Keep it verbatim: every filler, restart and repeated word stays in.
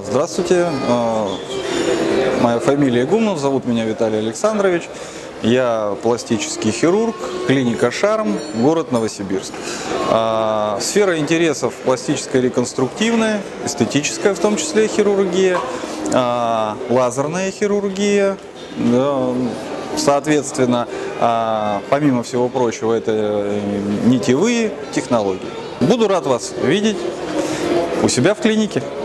Здравствуйте, моя фамилия Игумнов, зовут меня Виталий Александрович. Я пластический хирург, клиника Шарм, город Новосибирск. Сфера интересов пластическая, реконструктивная, эстетическая, в том числе хирургия, лазерная хирургия, соответственно, помимо всего прочего, это нитевые технологии. Буду рад вас видеть у себя в клинике.